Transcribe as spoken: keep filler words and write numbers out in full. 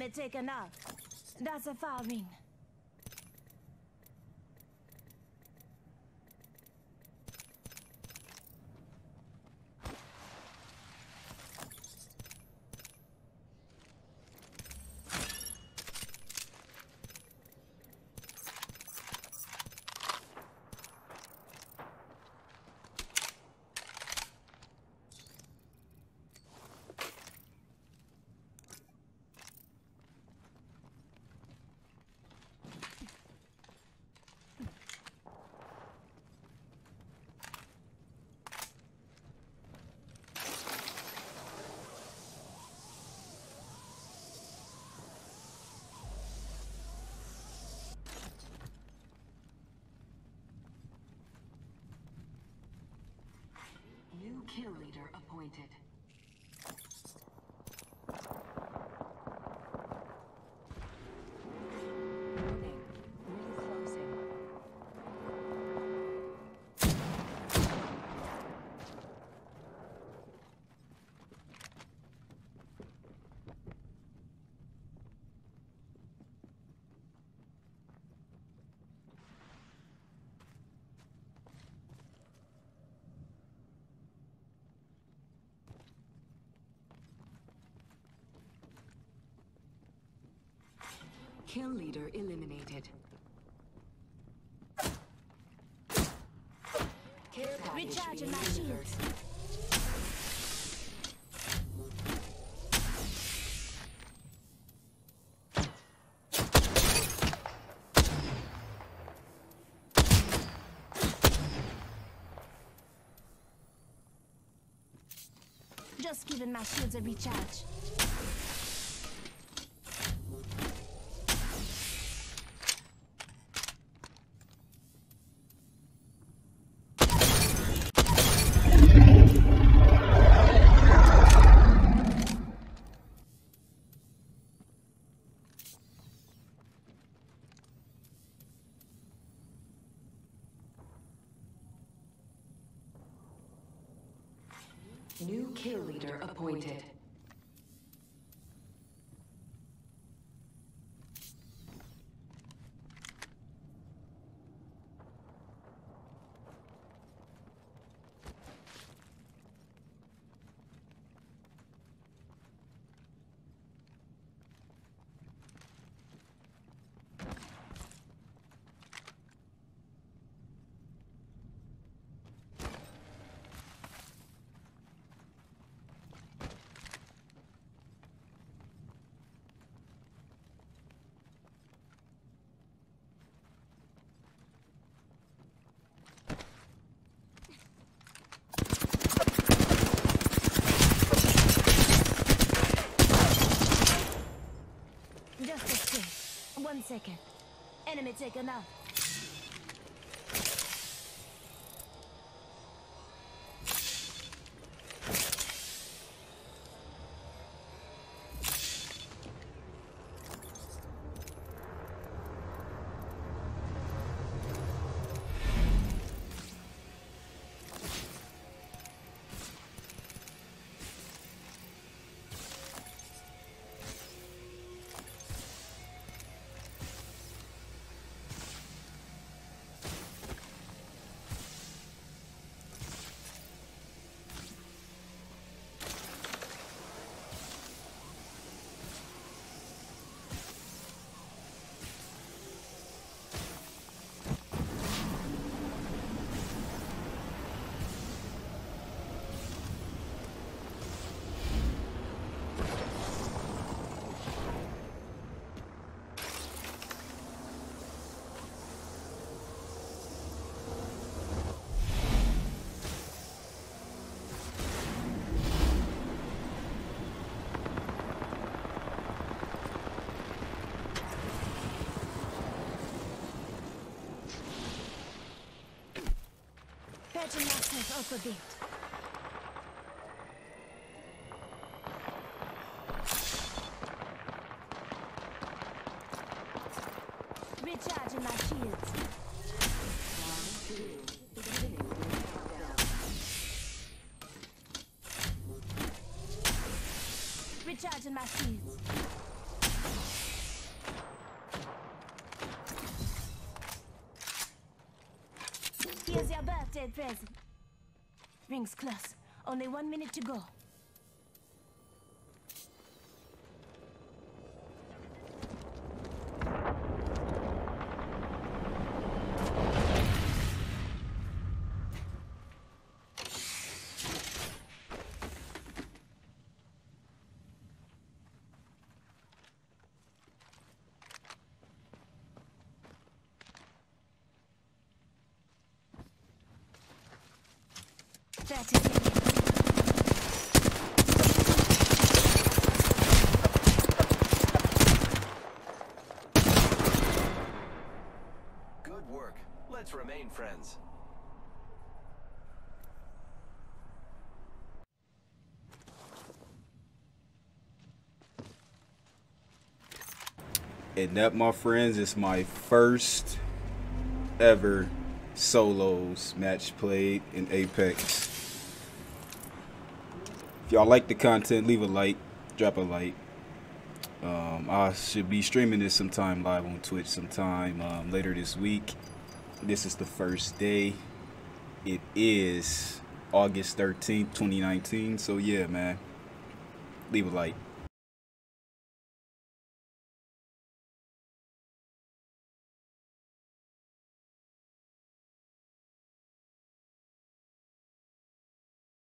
Enemy taken out. That's a foul ring. New kill leader appointed. Warning. Ring closing. Kill leader eliminated. Care package Recharging being my delivered. shields. Just giving my shields a recharge. New kill leader appointed. Just a second. One second. Enemy taken out. Patching myself up a bit. Recharging my shields. Round two. Beginning ring countdown. Recharging my shields. Stay present. Rings close. Only one minute to go. That is it. Good work. Let's remain friends. And that, my friends, is my first ever solos match played in Apex. If y'all like the content, leave a like, drop a like. Um, I should be streaming this sometime live on Twitch sometime um, later this week. This is the first day. It is August thirteenth, twenty nineteen. So yeah, man, leave a like.